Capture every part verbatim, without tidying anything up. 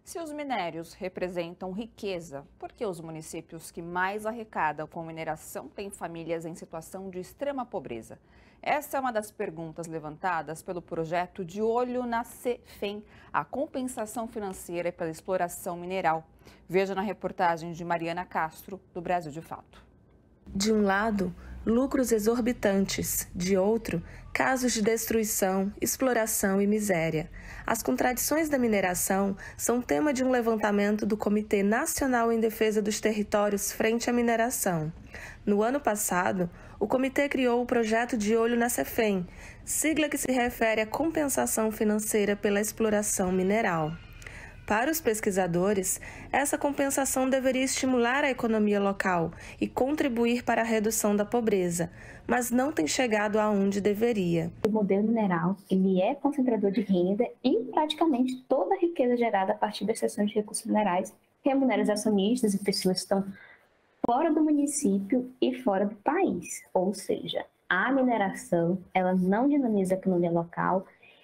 Se os minérios representam riqueza, por que os municípios que mais arrecadam com mineração têm famílias em situação de extrema pobreza? Essa é uma das perguntas levantadas pelo projeto De Olho na Cefem, a compensação financeira pela exploração mineral. Veja na reportagem de Mariana Castro, do Brasil de Fato. De um lado, lucros exorbitantes, de outro, casos de destruição, exploração e miséria. As contradições da mineração são tema de um levantamento do Comitê Nacional em Defesa dos Territórios frente à mineração. No ano passado, o comitê criou o projeto De Olho na Cefem, sigla que se refere à compensação financeira pela exploração mineral. Para os pesquisadores, essa compensação deveria estimular a economia local e contribuir para a redução da pobreza, mas não tem chegado aonde deveria. O modelo mineral ele é concentrador de renda e praticamente toda a riqueza gerada a partir da extração de recursos minerais remunera os acionistas e pessoas que estão fora do município e fora do país. Ou seja, a mineração ela não dinamiza a economia local.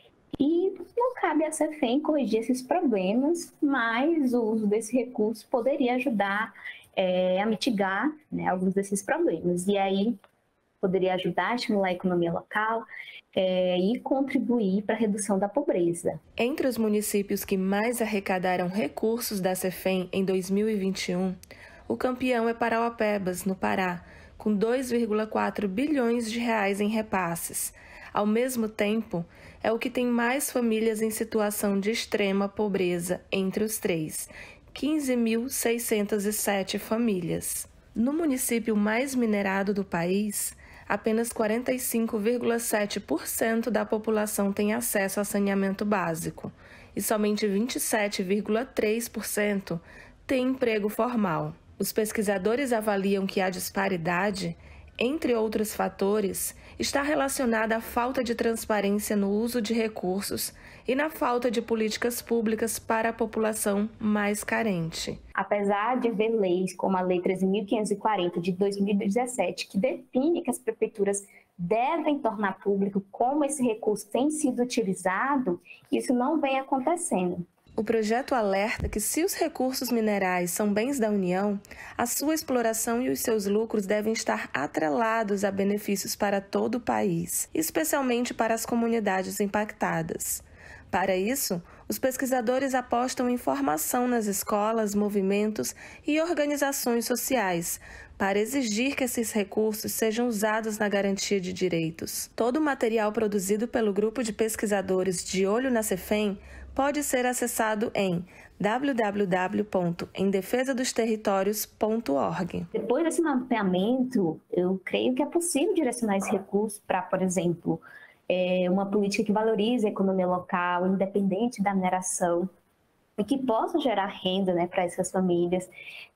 E não cabe à Cefem corrigir esses problemas, mas o uso desse recurso poderia ajudar é, a mitigar, né, alguns desses problemas. E aí poderia ajudar a estimular a economia local é, e contribuir para a redução da pobreza. Entre os municípios que mais arrecadaram recursos da Cefem em dois mil e vinte e um, o campeão é Parauapebas, no Pará, com dois vírgula quatro bilhões de reais em repasses. Ao mesmo tempo, é o que tem mais famílias em situação de extrema pobreza entre os três, quinze mil seiscentas e sete famílias. No município mais minerado do país, apenas quarenta e cinco vírgula sete por cento da população tem acesso a saneamento básico e somente vinte e sete vírgula três por cento tem emprego formal. Os pesquisadores avaliam que a disparidade, entre outros fatores, está relacionada à falta de transparência no uso de recursos e na falta de políticas públicas para a população mais carente. Apesar de haver leis como a Lei treze mil quinhentos e quarenta de dois mil e dezessete, que define que as prefeituras devem tornar público como esse recurso tem sido utilizado, isso não vem acontecendo. O projeto alerta que, se os recursos minerais são bens da União, a sua exploração e os seus lucros devem estar atrelados a benefícios para todo o país, especialmente para as comunidades impactadas. Para isso, os pesquisadores apostam em formação nas escolas, movimentos e organizações sociais, para exigir que esses recursos sejam usados na garantia de direitos. Todo o material produzido pelo grupo de pesquisadores De Olho na Cefem pode ser acessado em w w w ponto em defesa dos territórios ponto org. Depois desse mapeamento, eu creio que é possível direcionar esse recurso para, por exemplo, é, uma política que valorize a economia local, independente da mineração, e que possa gerar renda, né, para essas famílias,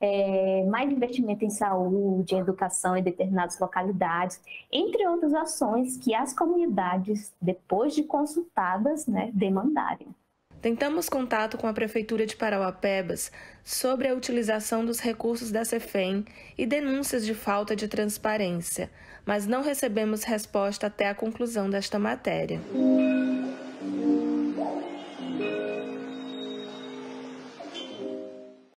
é, mais investimento em saúde, em educação em determinadas localidades, entre outras ações que as comunidades, depois de consultadas, né, demandarem. Tentamos contato com a Prefeitura de Parauapebas sobre a utilização dos recursos da Cefem e denúncias de falta de transparência, mas não recebemos resposta até a conclusão desta matéria.